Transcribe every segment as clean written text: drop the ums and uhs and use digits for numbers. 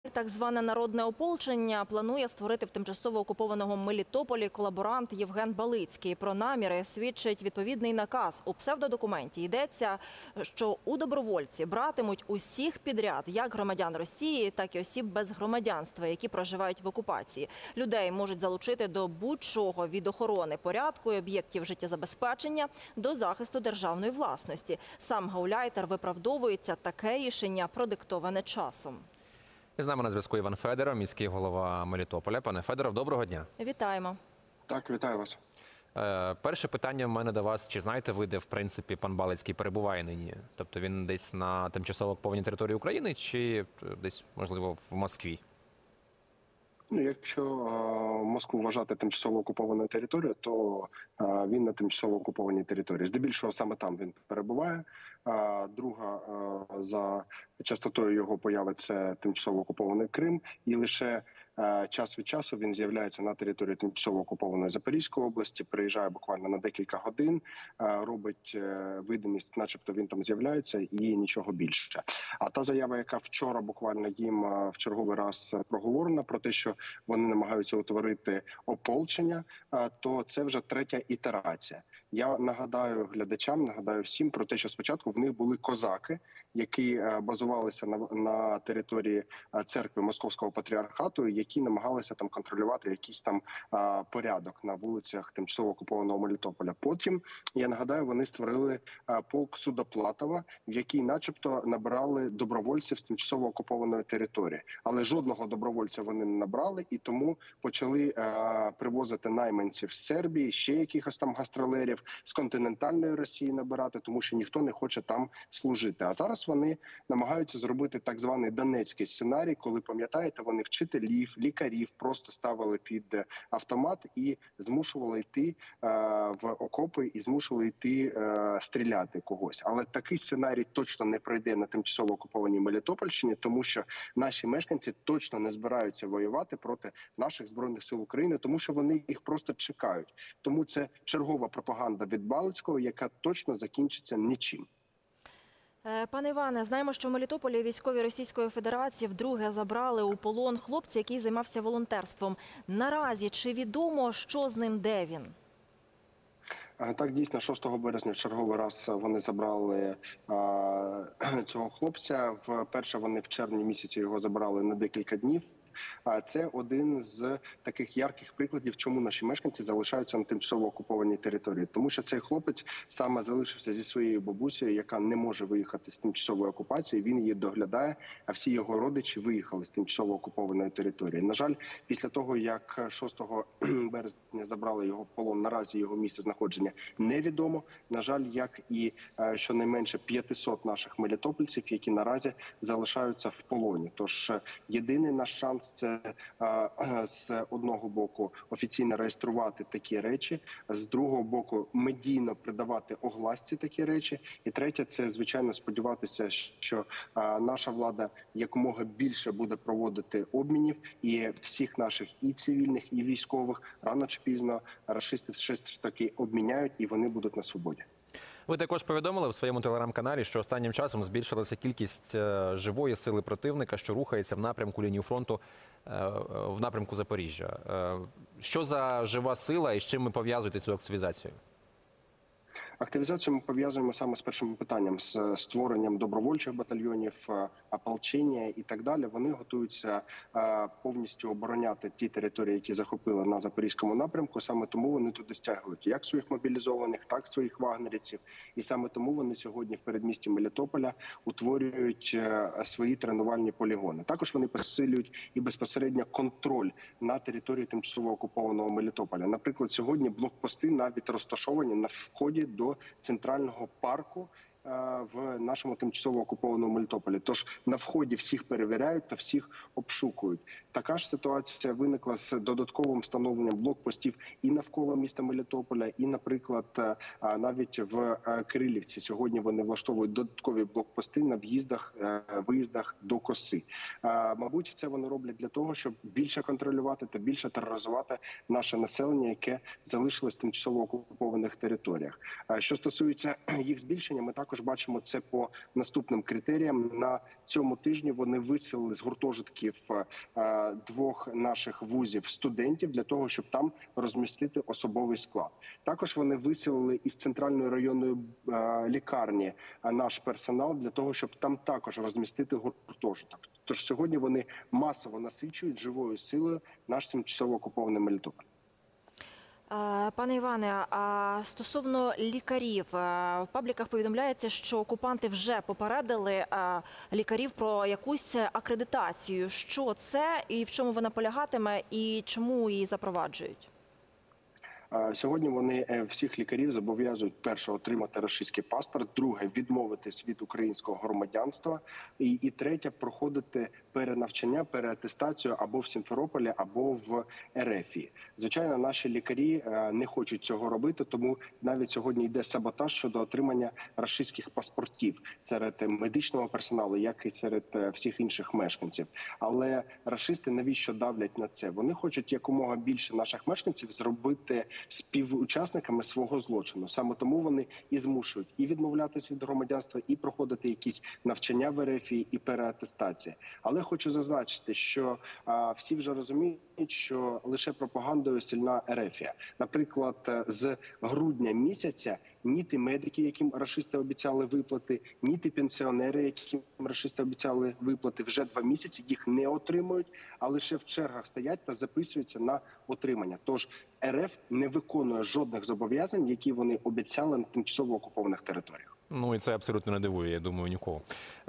Так зване народне ополчення планує створити в тимчасово окупованому Мелітополі колаборант Євген Балицький. Про наміри свідчить відповідний наказ. У псевдодокументі йдеться, що у добровольці братимуть усіх підряд, як громадян Росії, так і осіб без громадянства, які проживають в окупації. Людей можуть залучити до будь-чого – від охорони порядку і об'єктів життєзабезпечення до захисту державної власності. Сам гауляйтер виправдовується, таке рішення продиктоване часом. З нами на зв'язку Іван Федоров, міський голова Мелітополя. Пане Федоров, доброго дня. Вітаємо. Так, вітаю вас. Перше питання в мене до вас. Чи знаєте ви, де, в принципі, пан Балицький перебуває нині? Тобто він десь на тимчасово окупованій території України чи десь, можливо, в Москві? Якщо Москву вважати тимчасово окупованою територією, то він на тимчасово окупованій території. Здебільшого саме там він перебуває. Друга за частотою його появи – це тимчасово окупований Крим. І лише час від часу він з'являється на території тимчасово окупованої Запорізької області, приїжджає буквально на декілька годин, робить видимість, начебто він там з'являється, і нічого більше. А та заява, яка вчора буквально їм в черговий раз проговорена, про те, що вони намагаються утворити ополчення, то це вже третя ітерація. Я нагадаю глядачам, нагадаю всім про те, що спочатку в них були козаки, які базувалися на території церкви Московського патріархату, які намагалися там контролювати якийсь там порядок на вулицях тимчасово окупованого Мелітополя. Потім, я нагадаю, вони створили полк Судоплатова, в який начебто набирали добровольців з тимчасово окупованої території. Але жодного добровольця вони не набрали, і тому почали привозити найманців з Сербії, ще якихось там гастролерів, з континентальної Росії набирати, тому що ніхто не хоче там служити. А зараз вони намагаються зробити так званий донецький сценарій, коли, пам'ятаєте, вони вчителів, лікарів просто ставили під автомат і змушували йти в окопи і змушували йти стріляти когось. Але такий сценарій точно не пройде на тимчасово окупованій Мелітопольщині, тому що наші мешканці точно не збираються воювати проти наших Збройних сил України, тому що вони їх просто чекають. Тому це чергова пропаганда від Балицького, яка точно закінчиться нічим. Пане Іване, знаємо, що в Мелітополі військові Російської Федерації вдруге забрали у полон хлопця, який займався волонтерством. Наразі чи відомо, що з ним, де він? Так, дійсно, 6 березня в черговий раз вони забрали цього хлопця. Вперше вони в червні місяці його забрали на декілька днів. Це один з таких ярких прикладів, чому наші мешканці залишаються на тимчасово окупованій території. Тому що цей хлопець саме залишився зі своєю бабусею, яка не може виїхати з тимчасової окупації, він її доглядає, а всі його родичі виїхали з тимчасово окупованої території. На жаль, після того, як 6 березня забрали його в полон, наразі його місце знаходження невідомо. На жаль, як і щонайменше 500 наших мелітопольців, які наразі залишаються в полоні. Тож єдиний наш шанс – це з одного боку офіційно реєструвати такі речі, з другого боку медійно придавати огласці такі речі, і третє – це, звичайно, сподіватися, що наша влада якомога більше буде проводити обмінів, і всіх наших і цивільних, і військових рано чи пізно рашисти все ж таки обміняють, і вони будуть на свободі. Ви також повідомили в своєму телеграм-каналі, що останнім часом збільшилася кількість живої сили противника, що рухається в напрямку лінії фронту, в напрямку Запоріжжя. Що за жива сила і з чим ви пов'язуєте цю активізацію? Активізацію ми пов'язуємо саме з першим питанням, з створенням добровольчих батальйонів, ополчення і так далі. Вони готуються повністю обороняти ті території, які захопили на Запорізькому напрямку. Саме тому вони туди стягують як своїх мобілізованих, так і своїх вагнерівців. І саме тому вони сьогодні в передмісті Мелітополя утворюють свої тренувальні полігони. Також вони посилюють і безпосередньо контроль на території тимчасово окупованого Мелітополя. Наприклад, сьогодні блокпости навіть розташовані на вході до центрального парку в нашому тимчасово окупованому Мелітополі. Тож на вході всіх перевіряють та всіх обшукують. Така ж ситуація виникла з додатковим встановленням блокпостів і навколо міста Мелітополя, і, наприклад, навіть в Кирилівці. Сьогодні вони влаштовують додаткові блокпости на в'їздах, виїздах до Коси. Мабуть, це вони роблять для того, щоб більше контролювати та більше тероризувати наше населення, яке залишилось в тимчасово окупованих територіях. Що стосується їх збільшення, ми також також бачимо це по наступним критеріям. На цьому тижні вони виселили з гуртожитків двох наших вузів студентів для того, щоб там розмістити особовий склад. Також вони виселили із центральної районної лікарні наш персонал для того, щоб там також розмістити гуртожиток. Тож сьогодні вони масово насичують живою силою наш тимчасово окупований Мелітополь. Пане Іване, а стосовно лікарів, в пабліках повідомляється, що окупанти вже попередили лікарів про якусь акредитацію. Що це і в чому вона полягатиме, і чому її запроваджують? Сьогодні вони всіх лікарів зобов'язують: перше, отримати російський паспорт, друге, відмовитись від українського громадянства, і третє, проходити перенавчання, переатестацію або в Сімферополі, або в РФі. Звичайно, наші лікарі не хочуть цього робити, тому навіть сьогодні йде саботаж щодо отримання російських паспортів серед медичного персоналу, як і серед всіх інших мешканців. Але рашисти навіщо давлять на це? Вони хочуть якомога більше наших мешканців зробити співучасниками свого злочину. Саме тому вони і змушують і відмовлятися від громадянства, і проходити якісь навчання в РФ, і переатестація. Але хочу зазначити, що всі вже розуміють, що лише пропагандою сильна РФ. Наприклад, з грудня місяця ні ті медики, яким рашисти обіцяли виплати, ні ті пенсіонери, яким рашисти обіцяли виплати, вже 2 місяці їх не отримують, а лише в чергах стоять та записуються на отримання. Тож РФ не виконує жодних зобов'язань, які вони обіцяли на тимчасово окупованих територіях. Ну і це абсолютно не дивує, я думаю, нікого.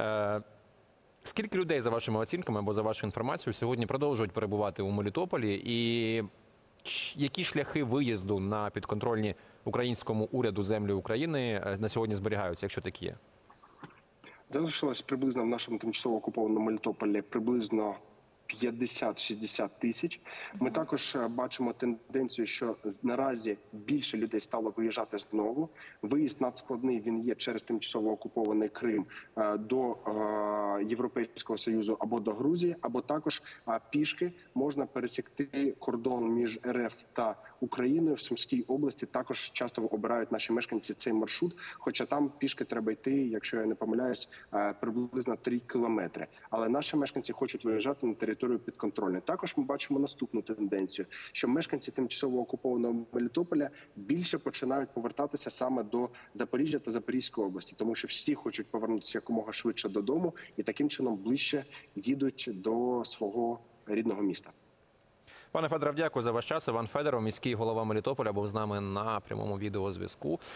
Скільки людей, за вашими оцінками або за вашою інформацією, сьогодні продовжують перебувати у Мелітополі? І які шляхи виїзду на підконтрольні українському уряду землі України на сьогодні зберігаються, якщо такі є? Залишилось приблизно в нашому тимчасово окупованому Мелітополі приблизно 50-60 тисяч. Ми також бачимо тенденцію, що наразі більше людей стало виїжджати знову. Виїзд надскладний, він є через тимчасово окупований Крим до Європейського Союзу або до Грузії, або також пішки можна пересікти кордон між РФ та Україною в Сумській області. Також часто обирають наші мешканці цей маршрут, хоча там пішки треба йти, якщо я не помиляюсь, приблизно 3 кілометри. Але наші мешканці хочуть виїжджати на територію підконтрольної. Також ми бачимо наступну тенденцію, що мешканці тимчасово окупованого Мелітополя більше починають повертатися саме до Запоріжжя та Запорізької області, тому що всі хочуть повернутися якомога швидше додому і таким чином ближче їдуть до свого рідного міста. Пане Федоров, дякую за ваш час. Іван Федоров, міський голова Мелітополя, був з нами на прямому відеозв'язку.